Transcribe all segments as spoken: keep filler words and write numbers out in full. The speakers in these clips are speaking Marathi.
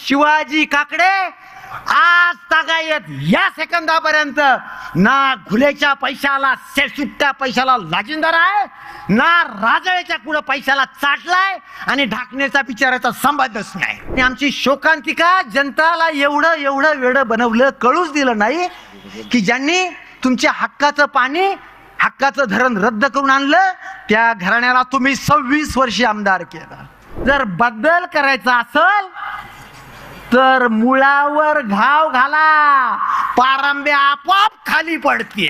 शिवाजी काकडे आज तागायत या सेकंदापर्यंत ना घुलेच्या पैशाला सुट्ट्या पैशाला लाजिंदार आहे, ना राजळ्याच्या कुठं पैशाला चाटलाय, आणि ढाकण्याचा बिचाराचा संबंधच नाही. आणि आमची शोकांतिका जनताला एवढं एवढं वेडं बनवलं, कळूच दिलं नाही की ज्यांनी तुमच्या हक्काचं पाणी हक्काचं धरण रद्द करून आणलं त्या घराण्याला तुम्ही सव्वीस वर्षे आमदार केला. जर बदल करायचा असेल तर मुळावर घाव घाला, पारंबे आपोआप खाली पडतील.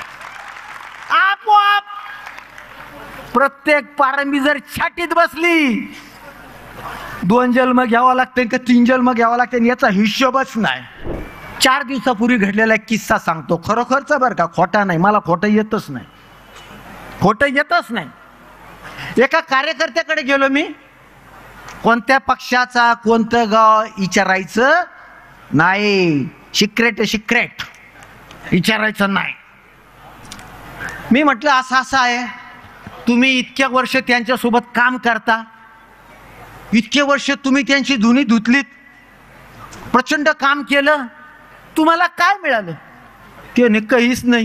आपोआप प्रत्येक पारंबी जर छाटीत बसली, दोन जन्म घ्यावा लागते का तीन जन्म घ्यावा लागते याचा हिशोबच नाही. चार दिवसापूर्वी घडलेला एक किस्सा सांगतो, खरोखरचा बरं का, खोटा नाही. मला खोटं येतच नाही, खोटं येतच नाही. एका कार्यकर्त्याकडे गेलो मी, कोणत्या पक्षाचा कोणतं गाव विचारायचं नाही, सिक्रेट सिक्रेट विचारायचं नाही. मी म्हटलं असं असं आहे, तुम्ही इतक्या वर्ष त्यांच्यासोबत काम करता, इतके वर्ष तुम्ही त्यांची धुनी धुतलीत, प्रचंड काम केलं, तुम्हाला काय मिळालं? ते काहीच नाही.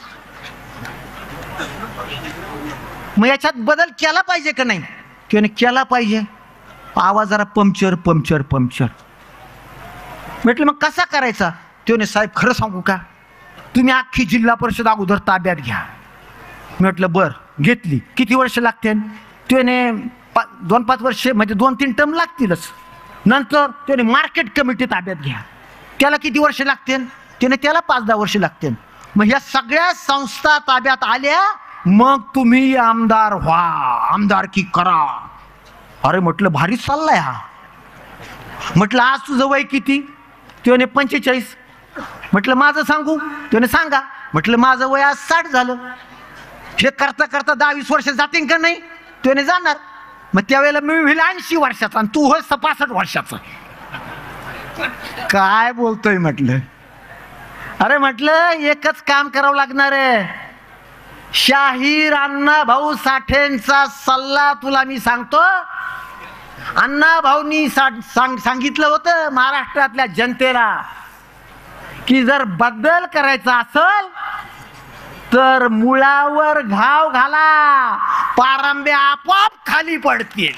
मग याच्यात बदल केला पाहिजे का नाही? त्याने केला पाहिजे. आवाज जरा पंक्चर पंक्चर पंक्चर. म्हटलं मग कसा करायचा? त्याने साहेब खरं सांगू का, तुम्ही अख्खी जिल्हा परिषद अगोदर ताब्यात घ्या. म्हटलं बर, घेतली. किती वर्ष लागते? त्याने दोन पाच वर्षे म्हणजे दोन तीन टर्म लागतीलच. नंतर त्याने मार्केट कमिटी ताब्यात घ्या, त्याला किती वर्ष लागतील? त्याने त्याला पाच दहा वर्ष लागतील. मग ह्या सगळ्या संस्था ताब्यात आल्या, मग तुम्ही आमदार व्हा, आमदारकी करा. अरे म्हटलं भारीच चाललाय हा. म्हटलं आज तुझं वय किती? त्याने पंचेचाळीस. म्हटलं माझं सांगू? त्याने सांगा. म्हटलं माझं वय आज साठ झालं. हे करता करता दहा वीस वर्ष जातील का नाही? त्याने जाणार. मग त्यावेळेला मी होईल ऐंशी वर्षाचा आणि तू होय सपासष्ट वर्षाचा. काय बोलतोय म्हटलं. अरे म्हटलं एकच काम करावं लागणार आहे. शाहीर अण्णा भाऊ साठेंचा सल्ला तुला मी सांगतो. अण्णा भाऊनी सांग सांगितलं होतं महाराष्ट्रातल्या जनतेला की जर बदल करायचा असेल तर मुळावर घाव घाला, पारंबे आपोआप खाली पडतील.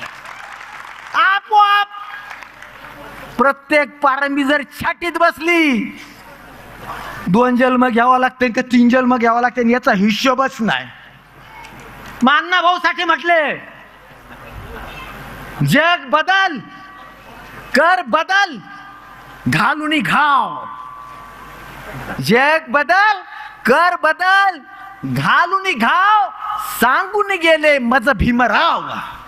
आपोआप प्रत्येक पारंबी जर छाटीत बसली, दोन जन्म घ्यावा लागते का तीन जन्म घ्यावा लागते याचा हिशोबच नाही. मग अण्णा भाऊ साठी म्हटले, जग बदल कर बदल घालून घाव. जग बदल कर बदल घालून घाव, सांगून गेले मज भीमराव.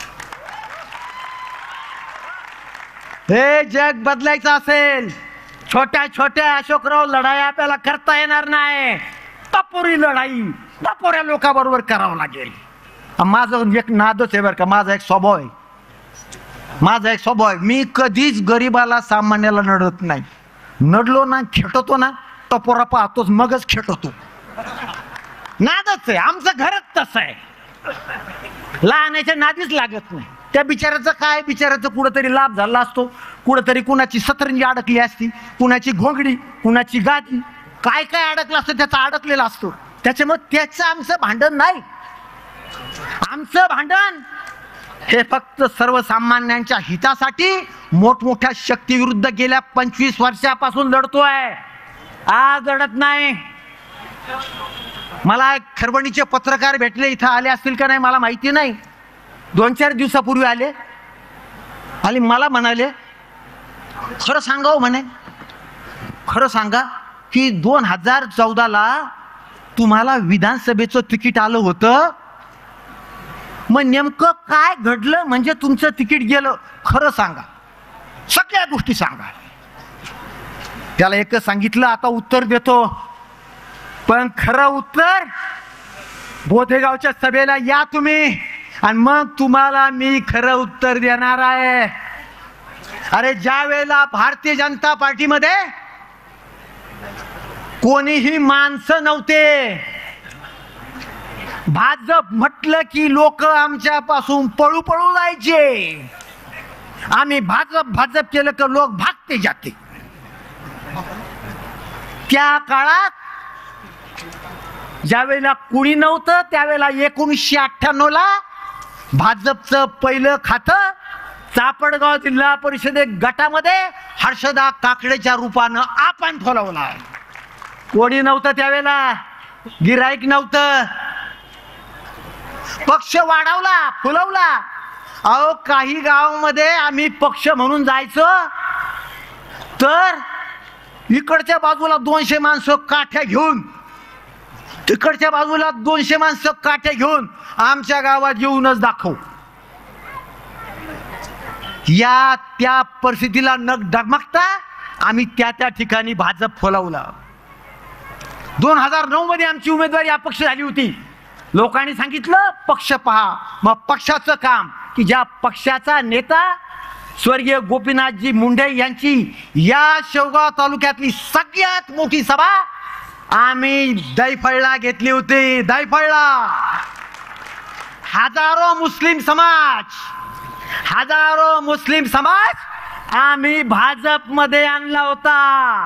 हे जग बदलायचं असेल, छोट्या छोट्या अशोकराव लढाई आपल्याला करता येणार नाही. टपोरी लढाई टपोऱ्या लोकांबरोबर करावं लागेल. माझं एक नादच आहे बरं का, माझा एक स्वभाव आहे. माझा एक स्वभाव आहे, मी कधीच गरीबाला सामान्याला नडत नाही. नडलो ना खेटतो ना, टपोरा पाहतोच मगच खेटतो. नादच आहे, आमचं घरच तसं आहे. लहानाच्या नादीच लागत नाही. त्या बिचाराचं काय, बिचाराचं कुठंतरी लाभ झाला असतो, कुठंतरी कुणाची सतरंजी अडकली असती, कुणाची घोंगडी, कुणाची गादी, काय काय अडकलं असतं त्याचा अडकलेला असतो. त्याच्यामुळे त्याचं आमचं भांडण नाही. आमचं भांडण हे फक्त सर्वसामान्यांच्या हितासाठी मोठमोठ्या शक्तीविरुद्ध गेल्या पंचवीस वर्षापासून लढतोय. आज लढत नाही. मला खरवणीचे पत्रकार भेटले, इथं आले असतील का नाही मला माहिती नाही. दोन चार दिवसापूर्वी आले आणि मला म्हणाले, खरं सांगावं म्हणे, खरं सांगा की दोन हजार चौदाला तुम्हाला विधानसभेचं तिकीट आलं होतं, मग नेमकं काय घडलं म्हणजे तुमचं तिकीट गेलं? खरं सांगा, सगळ्या गोष्टी सांगा. त्याला एकच सांगितलं, आता उत्तर देतो, पण खरं उत्तर बोधेगावच्या सभेला या तुम्ही आणि मग तुम्हाला मी खरं उत्तर देणार आहे. अरे ज्या वेळेला भारतीय जनता पार्टीमध्ये कोणीही माणसं नव्हते, भाजप म्हटलं की लोक आमच्यापासून पळू पळू जायचे. आम्ही भाजप भाजप केलं तर लोक भागते जाते. त्या काळात ज्यावेळेला कुणी नव्हतं त्यावेळेला एकोणीसशे अठ्ठ्याण्णव ला भाजपचं पहिलं खातं चापडगाव जिल्हा परिषदे गटामध्ये हर्षदा काकडेच्या रूपानं आपण खोलवला. कोणी नव्हतं त्यावेळेला, गिराईक नव्हतं, पक्ष वाढवला फुलवला. अहो काही गावामध्ये आम्ही पक्ष म्हणून जायचो तर इकडच्या बाजूला दोनशे माणसं काठ्या घेऊन, तिकडच्या बाजूला दोनशे माणसं काठ्या घेऊन आमच्या गावात येऊनच दाखव. या त्या परिस्थितीला न डगमगता आम्ही त्या त्या ठिकाणी भाजप फुलवला. दोन हजार नऊ मध्ये आमची उमेदवारी अपक्ष झाली होती. लोकांनी सांगितलं पक्ष पहा. मग पक्षाचं काम की ज्या पक्षाचा नेता स्वर्गीय गोपीनाथजी मुंडे यांची या शेवगाव तालुक्यातली सगळ्यात मोठी सभा आम्ही दैफळला घेतली होती. दैफळला हजारो मुस्लिम समाज हजारो मुस्लिम समाज आम्ही भाजप मध्ये आणला होता.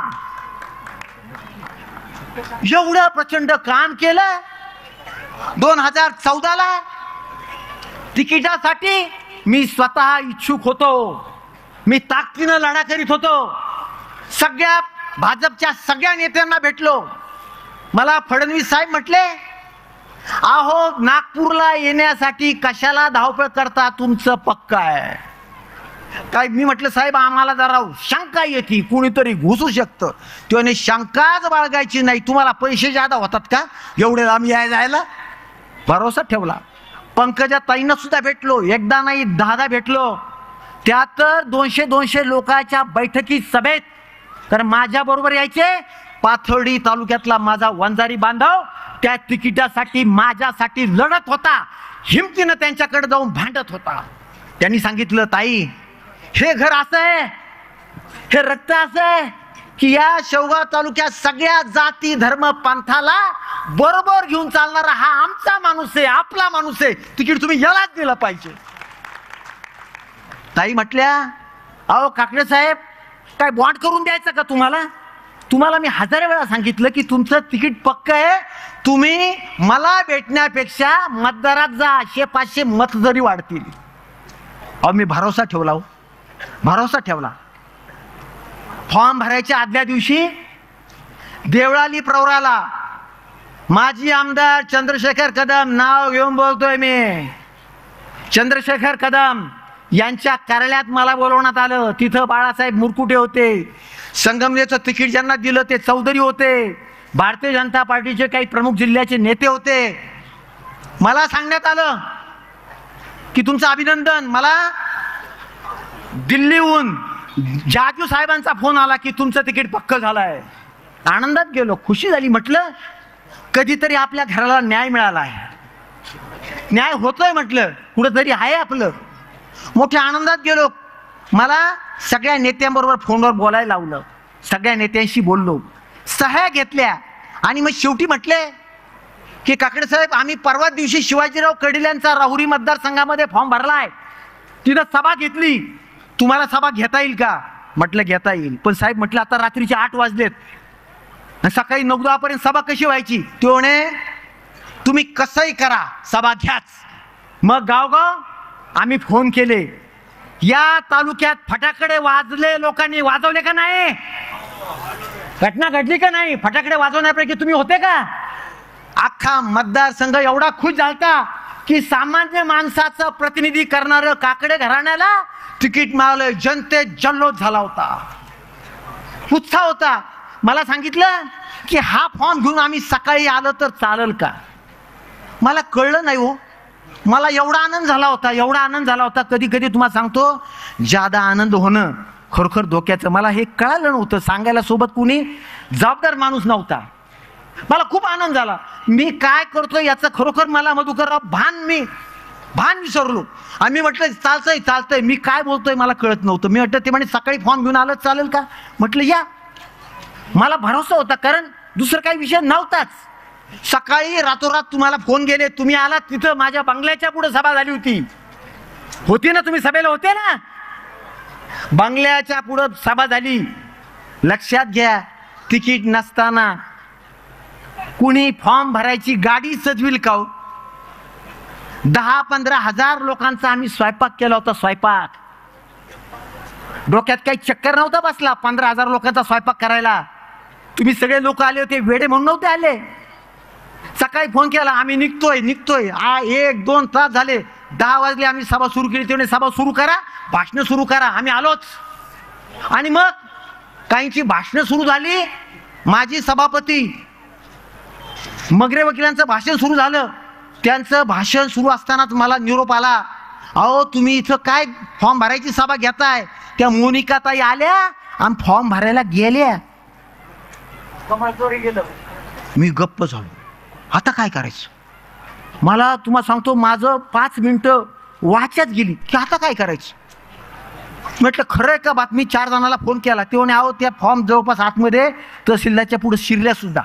एवढं प्रचंड काम केलं. दोन हजार चौदा ला तिकिटासाठी मी स्वतः इच्छुक होतो. मी ताकदीनं लढा करीत होतो. सगळ्या भाजपच्या सगळ्या नेत्यांना भेटलो. मला फडणवीस साहेब म्हटले, अहो नागपूरला येण्यासाठी कशाला धावपळ करता, तुमचं पक्क आहे काय? मी म्हटलं साहेब आम्हाला जरा शंका येते, कुणीतरी घुसू शकतं. त्याने शंकाच बाळगायची नाही. तुम्हाला पैसे जादा होतात का एवढे आम्ही याय जायला? भरोसा ठेवला. पंकजा ताईंना सुद्धा भेटलो, एकदा नाही दहादा भेटलो. त्यात दोनशे दोनशे लोकांच्या बैठकीत सभेत, कारण माझ्या बरोबर यायचे पाथर्डी तालुक्यातला माझा वंजारी बांधव त्या तिकिटासाठी माझ्यासाठी लढत होता. हिमतीनं त्यांच्याकडे जाऊन भांडत होता. त्यांनी सांगितलं ताई हे घर असं आहे, हे रक्त असं आहे की या शेवगाव तालुक्यात सगळ्या जाती धर्म पंथाला बरोबर घेऊन चालणारा हा आमचा माणूस आहे, आपला माणूस आहे, तिकीट तुम्ही यालाच दिलं पाहिजे. ताई म्हटल्या, अहो काकडे साहेब काय बॉन्ड करून द्यायचं का तुम्हाला? तुम्हाला मी हजार वेळा सांगितलं की तुमचं तिकीट पक्क आहे. तुम्ही मला भेटण्यापेक्षा मतदारात जा, शे पाचशे मत जरी वाढतील. अहो मी भरोसा ठेवला, हो भरोसा ठेवला. फॉर्म भरायच्या आदल्या दिवशी देवळाली प्रवराला माजी आमदार चंद्रशेखर कदम, नाव घेऊन बोलतोय मी, चंद्रशेखर कदम यांच्या कार्यालयात मला बोलवण्यात आलं. तिथं बाळासाहेब मुरकुटे होते. संगमनेरचं तिकीट ज्यांना दिलं ते चौधरी होते. भारतीय जनता पार्टीचे काही प्रमुख जिल्ह्याचे नेते होते. मला सांगण्यात आलं की तुमचं अभिनंदन. मला दिल्लीहून जाजू साहेबांचा फोन आला की तुमचं तिकीट पक्क झालंय. आनंदात गेलो, खुशी झाली. म्हटलं कधीतरी आपल्या घराला न्याय मिळाला आहे, न्याय होतोय म्हटलं, कुठंतरी आहे आपलं. मोठ्या आनंदात गेलो. मला सगळ्या नेत्यांबरोबर फोनवर बोलायला लावलं. सगळ्या नेत्यांशी बोललो, सह्या घेतल्या आणि मग शेवटी म्हटले की काकडे साहेब आम्ही परवा दिवशी शिवाजीराव कर्डिल यांचा राहुरी मतदारसंघामध्ये फॉर्म भरलाय, तिथं सभा घेतली, तुम्हाला सभा घेता येईल का? म्हटलं घेता येईल. पण साहेब म्हटलं आता रात्रीचे आठ वाजलेत, सकाळी नऊ दहा पर्यंत सभा कशी व्हायची? तो म्हणे तुम्ही कसंही करा सभा घ्याच. मग गावगाव आम्ही फोन केले. या तालुक्यात फटाकडे वाजले, लोकांनी वाजवले का नाही? घटना घडली का नाही? फटाकडे वाजवण्यापैकी तुम्ही होते का? अख्खा मतदारसंघ एवढा खुश झालता की सामान्य माणसाचं प्रतिनिधी करणारं काकडे घराण्याला तिकीट मिळालं. जनतेत जल्लोष झाला होता, उत्साह होता. मला सांगितलं की हा फॉर्म घेऊन आम्ही सकाळी आलं तर चालेल का? मला कळलं नाही हो. मला एवढा आनंद झाला होता, एवढा आनंद झाला होता. कधी कधी तुम्हाला सांगतो ज्यादा आनंद होणं खरोखर धोक्याचं. मला हे कळालं नव्हतं, सांगायला सोबत कुणी जबाबदार माणूस नव्हता. मला खूप आनंद झाला. मी काय करतोय याचं खरोखर मला मधुकरराव भान मी भान विसरलो. आम्ही म्हटलं चालतंय चालतंय, मी काय बोलतोय मला कळत नव्हतं. मी म्हटलं ते म्हणे सकाळी फॉर्म घेऊन आलं चालेल का? म्हटलं या. मला भरोसा होता कारण दुसरा काही विषय नव्हताच. सकाळी रातोरात तुम्हाला फोन गेले, तुम्ही आलात. तिथं माझ्या बंगल्याच्या पुढे सभा झाली होती. होती ना, तुम्ही सभेला होते ना? बंगल्याच्या पुढं सभा झाली. लक्षात घ्या, तिकीट नसताना कुणी फॉर्म भरायची गाडी सजविल का हो? दहा पंधरा हजार लोकांचा आम्ही स्वयंपाक केला होता. स्वयंपाक डोक्यात काही चक्कर नव्हता बसला पंधरा हजार लोकांचा स्वयंपाक करायला. तुम्ही सगळे लोक आले होते वेडे म्हणून नव्हते आले. सकाळी फोन केला, आम्ही निघतोय निघतोय आ एक दोन तास झाले, दहा वाजले आम्ही सभा सुरू केली. तेवढे सभा सुरू करा, भाषणं सुरू करा, आम्ही आलोच. आणि मग काहींची भाषणं सुरू झाली. माजी सभापती मगरे वकिलांचं भाषण सुरू झालं. त्यांचं भाषण सुरू असतानाच मला निरोप आला, अहो तुम्ही इथं काय फॉर्म भरायची सभा घेताय? त्या मोनिका ताई आल्या आणि फॉर्म भरायला गेल्या. मी गप्प झालो. आता काय करायचं? मला तुम्हाला सांगतो, माझं पाच मिनिटं वाच्यात गेली की आता काय करायचं. म्हटलं खरंय का बातमी? चार जणांना फोन केला. ते म्हणे अहो त्या फॉर्म जवळपास आतमध्ये तहसीलदारच्या पुढे शिरल्या सुद्धा.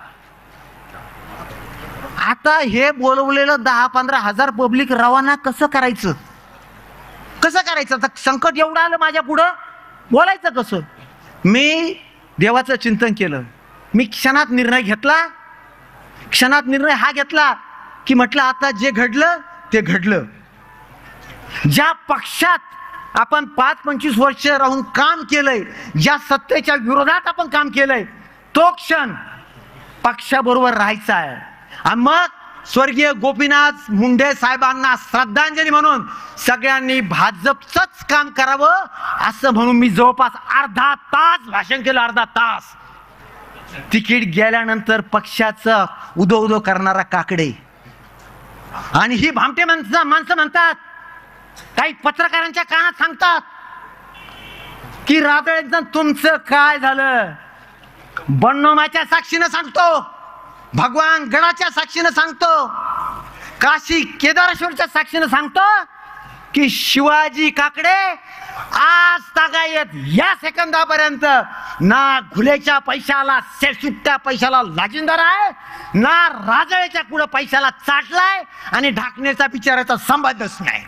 आता हे बोलवलेलं दहा पंधरा हजार पब्लिक रवाना कसं करायचं? कसं करायचं? आता संकट एवढं आलं माझ्या पुढं, बोलायचं कसं? मी देवाचं चिंतन केलं. मी क्षणात निर्णय घेतला. क्षणात निर्णय हा घेतला की म्हटलं आता जे घडलं ते घडलं. ज्या पक्षात आपण पाच पंचवीस वर्ष राहून काम केलंय, ज्या सत्तेच्या विरोधात आपण काम केलंय, तो क्षण पक्षाबरोबर राहायचा आहे. आणि मग स्वर्गीय गोपीनाथ मुंडे साहेबांना श्रद्धांजली म्हणून सगळ्यांनी भाजपचंच काम करावं असं म्हणून मी जवळपास अर्धा तास भाषण केलं. अर्धा तास. तिकीट गेल्यानंतर पक्षाचं उदो उदो करणारा काकडे आणि ही भामटे माणसं माणसं म्हणतात, काही पत्रकारांच्या कानात सांगतात की राजळ एकदम तुमचं काय झालं. बन्नोमाच्या साक्षीनं सांगतो, भगवान गडाच्या साक्षीनं सांगतो, काशी केदारेश्वरच्या साक्षीनं सांगतो की शिवाजी काकडे आज तागायत या सेकंदापर्यंत ना घुलेच्या पैशाला सुट्ट्या पैशाला लाजिंदार आहे, ना राजळेच्या पुढे पैशाला चाटलाय आणि ढाकण्याचा बिचाराचा संबंधच नाही.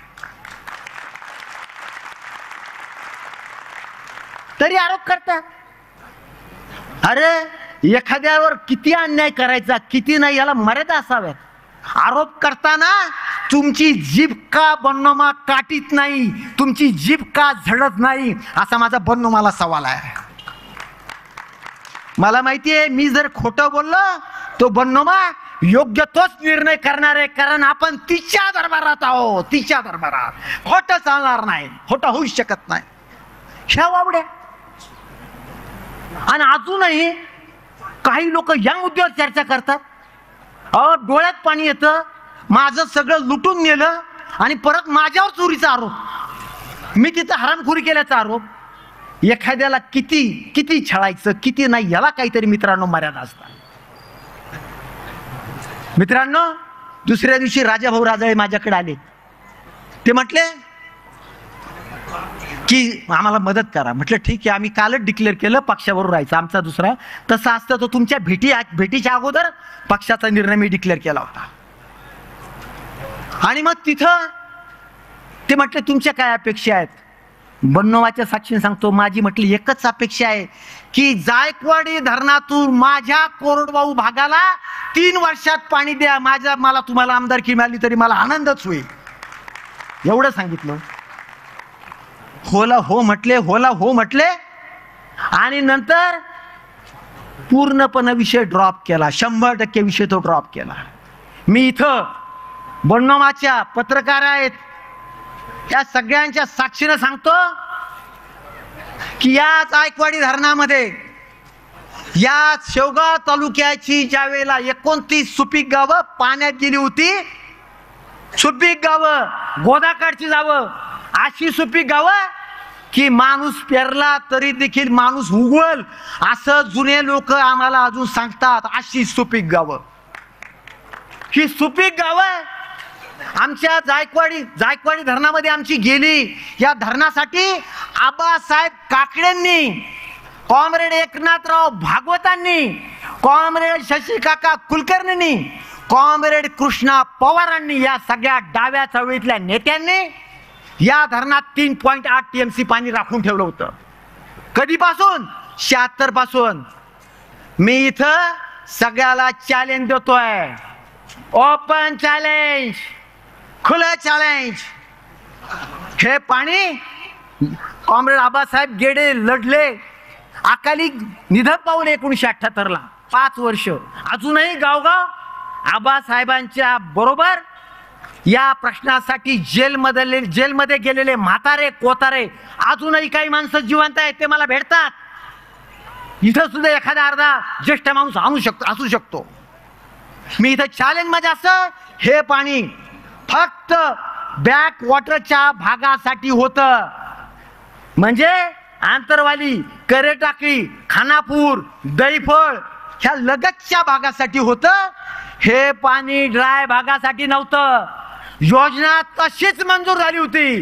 तरी आरोप करतात. अरे एखाद्यावर किती अन्याय करायचा, किती नाही, याला मर्यादा असाव्यात. आरोप करताना तुमची जीभ का बन्नोमा काटीत नाही, तुमची जीभ का झडत नाही, असा माझा बन्नोमाला सवाल आहे. मला माहितीये मी जर खोटं बोललो तो बन्नोमा योग्य तोच निर्णय करणार आहे, कारण आपण तिच्या दरबारात आहोत. तिच्या दरबारात खोटं चालणार नाही, खोटं होऊ शकत नाही. ह्या वावड्या. आणि अजूनही काही लोक या मुद्द्यावर चर्चा करतात. अहो डोळ्यात पाणी येतं. माझं सगळं लुटून नेलं आणि परत माझ्यावर चोरीचा आरोप, मी तिथं हरामखोरी केल्याचा आरोप. एखाद्याला किती किती छळायचं, किती नाही, याला काहीतरी मित्रांनो मर्यादा असतात. मित्रांनो, दुसऱ्या दिवशी राजाभाऊ राजाळे माझ्याकडे आले. ते म्हटले की आम्हाला मदत करा. म्हटलं ठीक आहे, आम्ही कालच डिक्लेअर केलं पक्षाबरोबर राहायचं. आमचा दुसरा तसा असतं तो तुमच्या भेटी भेटीच्या अगोदर पक्षाचा निर्णय मी डिक्लेअर केला होता. आणि मग तिथं ते म्हटले तुमच्या काय अपेक्षा आहेत? बन्नोमाच्या साक्षीने सांगतो, माझी म्हटली एकच अपेक्षा आहे की जायकवाडी धरणातून माझ्या कोरडवाहू भागाला तीन वर्षात पाणी द्या. माझ्या मला तुम्हाला आमदारकी मिळाली तरी मला आनंदच होईल. एवढं सांगितलं. होला हो म्हटले, होला हो म्हटले. आणि नंतर पूर्णपणे विषय ड्रॉप केला. शंभर टक्के विषय तो ड्रॉप केला. मी इथं बन्नोमाच्या पत्रकार आहेत, या सगळ्यांच्या साक्षीनं सांगतो की या जायकवाडी धरणामध्ये या शेवगाव तालुक्याची ज्या वेळेला एकोणतीस सुपीक गावं पाण्यात गेली होती, सुपीक गावं, गोदाकाठची गावं, अशी सुपीक गावं की माणूस पेरला तरी देखील माणूस उगवल असं जुने लोक आम्हाला अजून सांगतात. अशी सुपीक गावं, ही सुपीक गावं आमच्या जायकवाडी जायकवाडी धरणामध्ये आमची गेली. या धरणासाठी आबासाहेब काकडेंनी, कॉम्रेड एकनाथराव भागवतांनी, कॉम्रेड शशिकाका कुलकर्णींनी, कॉम्रेड कृष्णा पवारांनी, या सगळ्या डाव्या चळवळीतल्या नेत्यांनी या धरणात तीन पॉईंट आठ टीएमसी पाणी राखून ठेवलं होतं. कधीपासून? शहात्तर पासून. मी इथं सगळ्याला चॅलेंज देतोय, ओपन चॅलेंज, खुलं चॅलेंज. हे पाणी कॉम्रेड आबासाहेब गेडे लढले, अकाली निधन पावले एकोणीसशे अठ्ठ्याहत्तर ला, पाच वर्ष. अजूनही गावगाव आबासाहेबांच्या बरोबर या प्रश्नासाठी जेलमध्ये जेलमध्ये गेलेले म्हातारे कोतारे अजूनही काही माणसं जिवंत आहेत, ते मला भेटतात. इथं सुद्धा एखादा अर्धा ज्येष्ठ माणूस आणू शकतो असू शकतो. मी इथं चॅलेंज मध्ये असं, हे पाणी फक्त बॅक वॉटरच्या भागासाठी होतं, म्हणजे आंतरवाली, करेटाकळी, खानापूर, दैफळ ह्या लगतच्या भागासाठी होतं. हे पाणी ड्राय भागासाठी नव्हतं. योजना तशीच मंजूर झाली होती.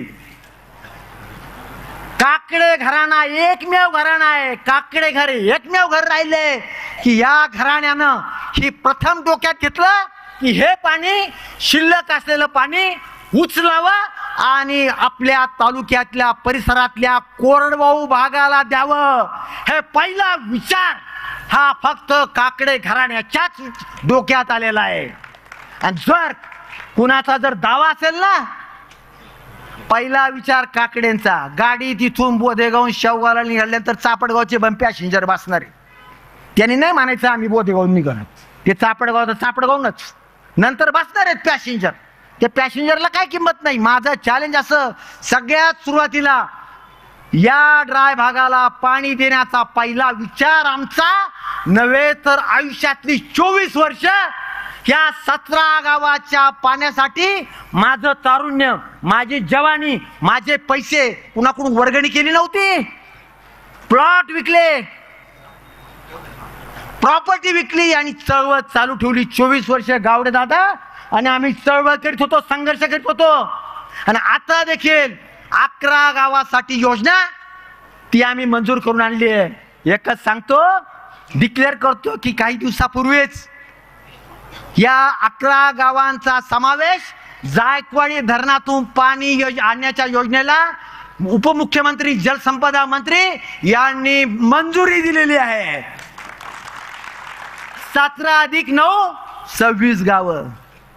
काकडे घराणा एकमेव घराणा आहे, काकडे घर एकमेव घर राहिले की या घराण्यानं ही प्रथम डोक्यात घेतलं की हे पाणी, शिल्लक असलेलं पाणी उचलावं आणि आपल्या तालुक्यातल्या परिसरातल्या कोरडवाहू भागाला द्यावं. हे पहिला विचार हा फक्त काकडे घराण्याच्याच डोक्यात आलेला आहे. आणि जर कुणाचा जर दावा असेल ना, पहिला विचार काकडेंचा. गाडी तिथून बोधेगावून शेवगावला निघाल्यानंतर चापडगावचे बंद पॅसेंजर बसणारे, त्यांनी नाही म्हणायचं आम्ही बोधेगावून निघणार, ते चापडगाव चापडगावूनच नंतर बसणार आहेत पॅसेंजर. त्या पॅसेंजरला काय किंमत नाही. माझं चॅलेंज असं, सगळ्यात सुरुवातीला या ड्राय भागाला पाणी देण्याचा पहिला विचार आमचा नव्हे तर आयुष्यातली चोवीस वर्ष या सतरा गावाच्या पाण्यासाठी माझं तारुण्य, माझी जवानी, माझे पैसे कुणाकडून वर्गणी केली नव्हती. प्लॉट विकले, प्रॉपर्टी विकली आणि चळवळ चालू ठेवली. चोवीस वर्ष गावडे दादा आणि आम्ही चळवळ करीत होतो, संघर्ष करीत होतो. आणि आता देखील अकरा गावासाठी योजना ती आम्ही मंजूर करून आणली आहे. एकच सांगतो, डिक्लेअर करतो की काही दिवसापूर्वीच या अकरा गावांचा समावेश जायकवाडी धरणातून पाणी योज आणण्याच्या योजनेला उपमुख्यमंत्री, जलसंपदा मंत्री यांनी मंजुरी दिलेली आहे. सतरा अधिक नऊ सव्वीस गावं.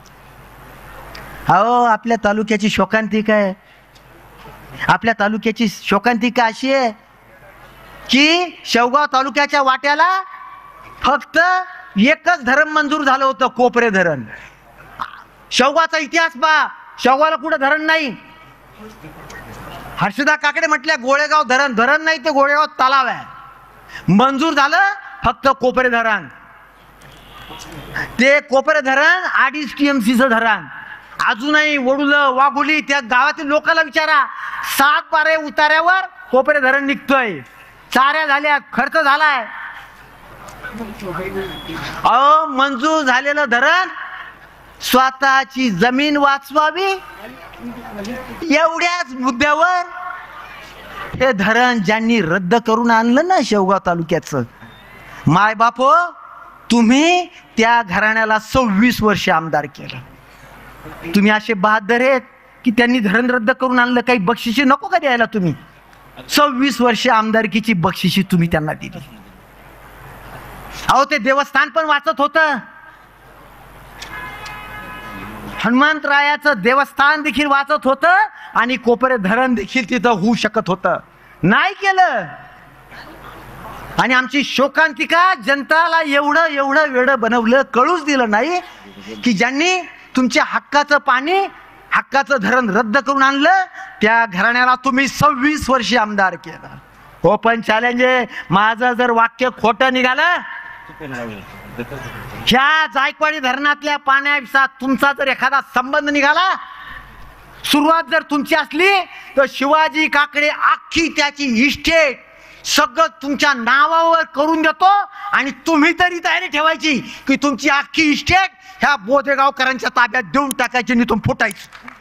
अहो, आपल्या तालुक्याची शोकांतिका आहे. आपल्या तालुक्याची शोकांतिका अशी आहे की शेवगाव तालुक्याच्या वाट्याला फक्त एकच धरण मंजूर झालं होतं, कोपरे धरण. शेवगावचा इतिहास पहा, शेवगावला कुठं धरण नाही. हर्षदा काकडे म्हटल्या गोळेगाव धरण, धरण नाही ते गोळेगाव तलाव आहे. मंजूर झालं फक्त कोपरे धरण. ते कोपरे धरण अडीच टीएमसीचं धरण. अजूनही वडुलं, वाघोली त्या गावातील लोकांना विचारा, सात बारे उतार्यावर कोपरे धरण निघतोय. चाऱ्या झाल्या, खर्च झालाय. अहो, मंजूर झालेलं धरण स्वतःची जमीन वाचवावी एवढ्याच मुद्द्यावर हे धरण ज्यांनी रद्द करून आणलं ना शेवगाव तालुक्याचं, माय बापो, तुम्ही त्या घराण्याला सव्वीस वर्ष आमदार केलं. तुम्ही असे बहादर आहेत की त्यांनी धरण रद्द करून आणलं, काही बक्षिशी नको का द्यायला? तुम्ही सव्वीस वर्ष आमदारकीची बक्षिशी तुम्ही त्यांना दिली. अहो, ते देवस्थान पण वाचत होतं. हनुमंतरायाचं देवस्थान देखील वाचत होतं आणि कोपरे धरण देखील तिथं होऊ शकत होतं. नाही केलं. आणि आमची शोकांतिका जनताला एवढं एवढं वेडं बनवलं, कळूच दिलं नाही की ज्यांनी तुमच्या हक्काचं पाणी, हक्काचं धरण रद्द करून आणलं, त्या घराण्याला तुम्ही सव्वीस वर्षे आमदार केलं. ओपन चॅलेंज आहे. माझं जर वाक्य खोटं निघालं, ह्या जायकवाडी धरणातल्या पाण्याचा तुमचा जर एखादा संबंध निघाला, सुरुवात जर तुमची असली, तर शिवाजी काकडे अख्खी त्याची इस्टेट सगळं तुमच्या नावावर करून देतो. आणि तुम्ही तरी तयारी ठेवायची की तुमची अख्खी इस्टेट ह्या बोधेगावकरांच्या ताब्यात देऊन टाकायची, निथून फुटायची.